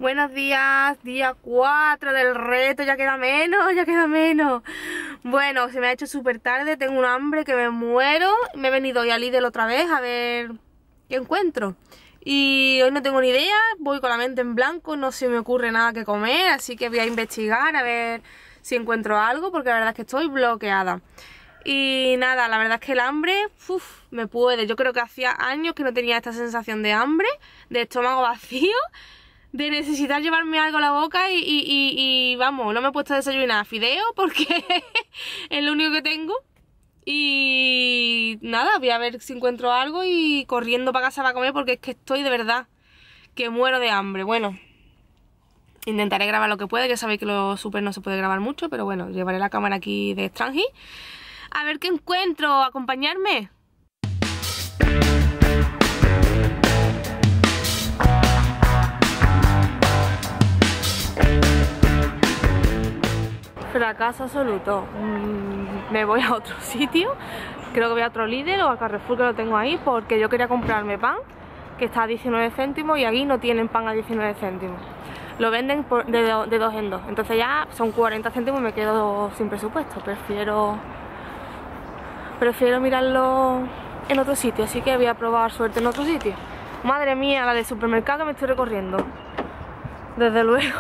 Buenos días, día 4 del reto, ya queda menos, ya queda menos. Bueno, se me ha hecho súper tarde, tengo un hambre que me muero. Me he venido hoy a Lidl otra vez a ver qué encuentro. Y hoy no tengo ni idea, voy con la mente en blanco, no se me ocurre nada que comer, así que voy a investigar a ver si encuentro algo, porque la verdad es que estoy bloqueada. Y nada, la verdad es que el hambre, me puede. Yo creo que hacía años que no tenía esta sensación de hambre, de estómago vacío, de necesitar llevarme algo a la boca y vamos, no me he puesto a desayunar fideo porque es lo único que tengo. Y nada, voy a ver si encuentro algo y corriendo para casa para comer porque es que estoy de verdad que muero de hambre. Bueno, intentaré grabar lo que pueda, ya sabéis que lo super no se puede grabar mucho, pero bueno, llevaré la cámara aquí de Strange. A ver qué encuentro, acompañarme. Fracaso absoluto. Me voy a otro sitio, creo que voy a otro Lidl o a Carrefour, que lo tengo ahí, porque yo quería comprarme pan que está a 19 céntimos y aquí no tienen pan a 19 céntimos. Lo venden de dos en dos, entonces ya son 40 céntimos y me quedo sin presupuesto. Prefiero mirarlo en otro sitio, así que voy a probar suerte en otro sitio. Madre mía, la de supermercado que me estoy recorriendo. Desde luego.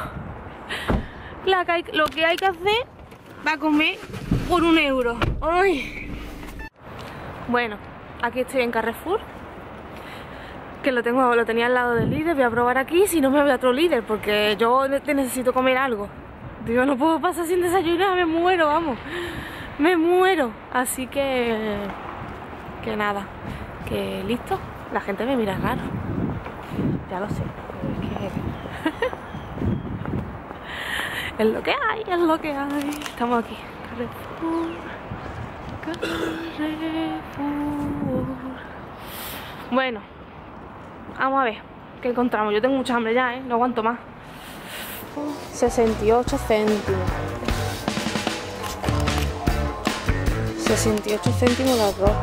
Lo que hay que hacer va a comer por 1 euro. ¡Ay! Bueno, aquí estoy en Carrefour, que lo tenía al lado del Lidl. Voy a probar aquí, si no me voy a otro Lidl, porque yo necesito comer algo. Yo no puedo pasar sin desayunar, me muero, vamos. Me muero. Así que nada, que listo. La gente me mira raro, ya lo sé, es lo que hay, es lo que hay. Estamos aquí, Carrefour. Bueno, vamos a ver qué encontramos. Yo tengo mucha hambre ya, no aguanto más. 68 céntimos. 68 céntimos las dos.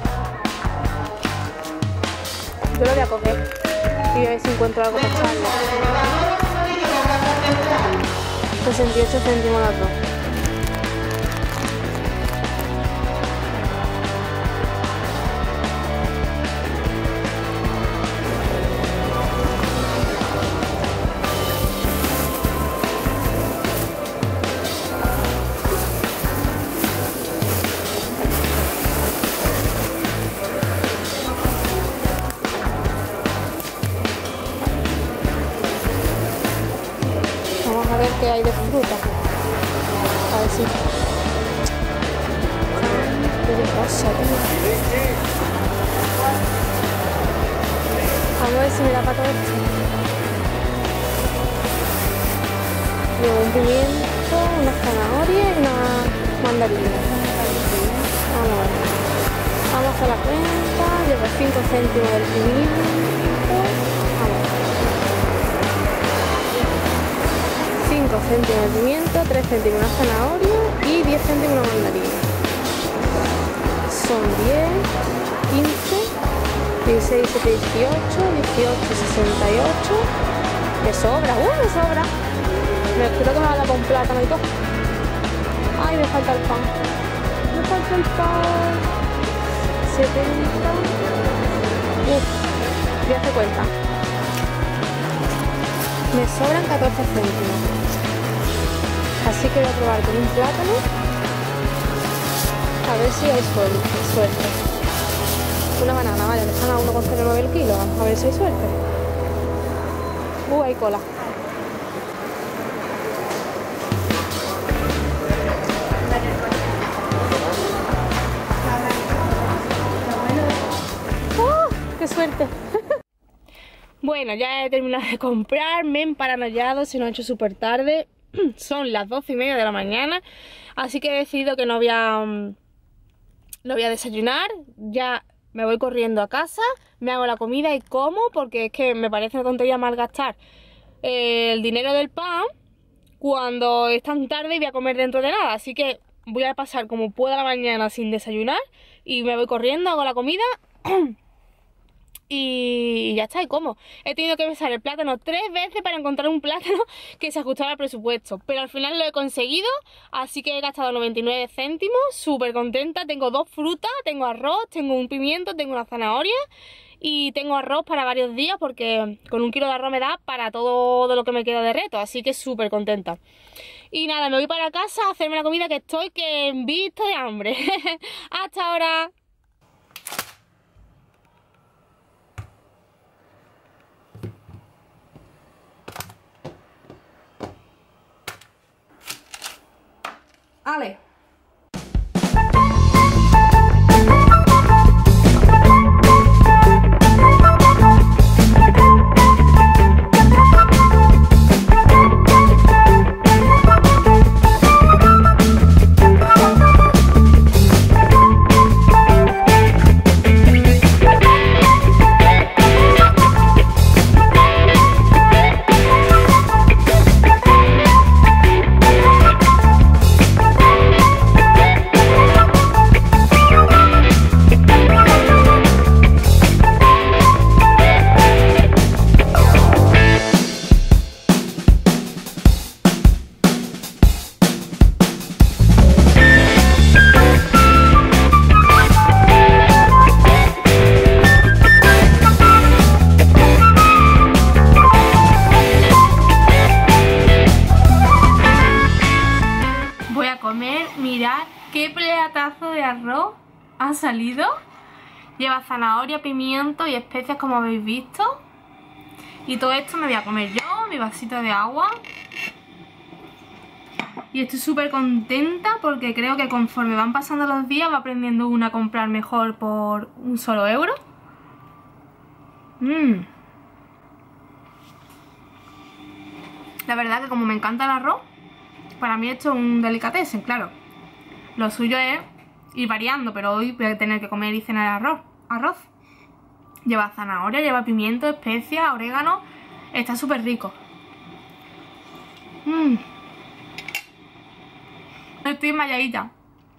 Yo lo voy a coger y a ver si encuentro algo para echarle. 68 céntimos las dos. Vamos a ver qué hay de fruta. A ver si... ¿Qué pasa, tío? Vamos a ver si me da para todo esto. Llevo un pimiento, una zanahoria y una mandarina. Vamos a ver. Vamos a hacer la cuenta. Llevo 5 céntimos del pimiento. Vamos a ver. 5 céntimos de pimiento, 3 céntimos una zanahoria y 10 céntimos una mandarina. Son 10, 15, 16, 17, 18, 18, 68. Me sobra, me sobra. Creo que me va a dar con plátano y todo. Ay, me falta el pan. Me falta el pan. 70. Voy a hacer cuenta. Me sobran 14 céntimos. Así que voy a probar con un plátano. A ver si hay suerte. Una banana, vale, me están a 1,09 el kilo. A ver si hay suerte. Hay cola. ¡Qué suerte! Bueno, ya he terminado de comprar, me he emparanoiado, se nos ha hecho súper tarde. Son las 12:30 de la mañana, así que he decidido que no voy a desayunar. Ya me voy corriendo a casa, me hago la comida y como, porque es que me parece una tontería malgastar el dinero del pan cuando es tan tarde y voy a comer dentro de nada. Así que voy a pasar como pueda la mañana sin desayunar y me voy corriendo, hago la comida y ya está, y como. He tenido que pesar el plátano 3 veces para encontrar un plátano que se ajustara al presupuesto, pero al final lo he conseguido, así que he gastado 99 céntimos, súper contenta. Tengo 2 frutas, tengo arroz, tengo un pimiento, tengo una zanahoria y tengo arroz para varios días porque con 1 kilo de arroz me da para todo lo que me queda de reto, así que súper contenta. Y nada, me voy para casa a hacerme la comida que estoy que en vista de hambre. Hasta ahora. Ale. Mirad qué platazo de arroz ha salido. Lleva zanahoria, pimiento y especias, como habéis visto. Y todo esto me voy a comer yo, mi vasito de agua. Y estoy súper contenta porque creo que conforme van pasando los días va aprendiendo una a comprar mejor por un solo euro. La verdad que como me encanta el arroz, para mí esto es un delicatessen, claro. Lo suyo es ir variando, pero hoy voy a tener que comer y cenar arroz. Lleva zanahoria, lleva pimiento, especias, orégano. Está súper rico. Estoy enmayadita.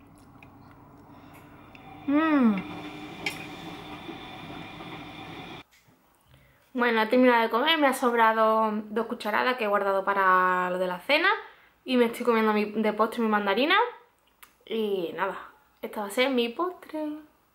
Bueno, he terminado de comer, me ha sobrado 2 cucharadas que he guardado para lo de la cena. Y me estoy comiendo de postre mi mandarina. Y nada, esta va a ser mi postre.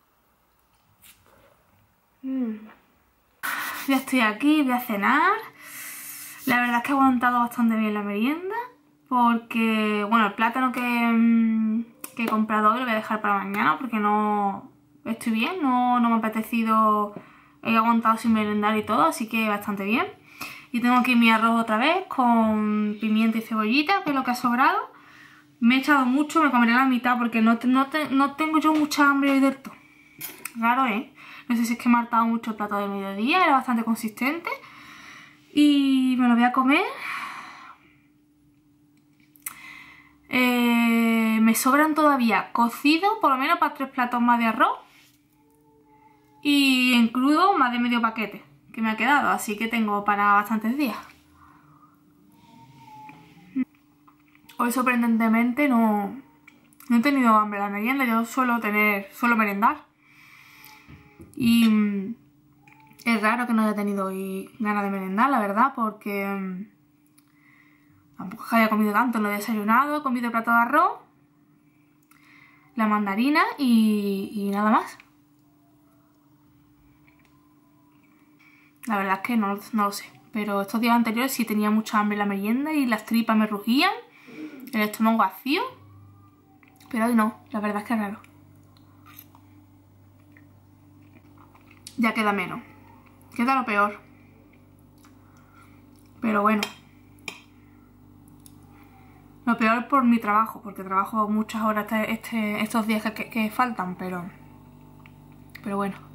Ya estoy aquí, voy a cenar. La verdad es que he aguantado bastante bien la merienda. Porque, bueno, el plátano que he comprado hoy lo voy a dejar para mañana. Porque no estoy bien, no me ha apetecido. He aguantado sin merendar y todo, así que bastante bien. Y tengo aquí mi arroz otra vez con pimiento y cebollita, que es lo que ha sobrado. Me he echado mucho, me comeré la mitad porque no tengo yo mucha hambre hoy del todo. Raro, ¿eh? No sé si es que me ha hartado mucho el plato de mediodía, era bastante consistente. Y me lo voy a comer. Me sobran todavía cocido, por lo menos para 3 platos más de arroz. Y en crudo más de medio paquete que me ha quedado, así que tengo para bastantes días. Hoy sorprendentemente no he tenido hambre en la merienda, yo suelo merendar. Y es raro que no haya tenido hoy ganas de merendar, la verdad, porque tampoco es que haya comido tanto, no he desayunado, he comido el plato de arroz, la mandarina y nada más. La verdad es que no lo sé, pero estos días anteriores sí tenía mucha hambre en la merienda y las tripas me rugían, el estómago vacío, pero hoy no, la verdad es que es raro. Ya queda menos, queda lo peor, pero bueno, lo peor por mi trabajo, porque trabajo muchas horas estos días que faltan, pero bueno.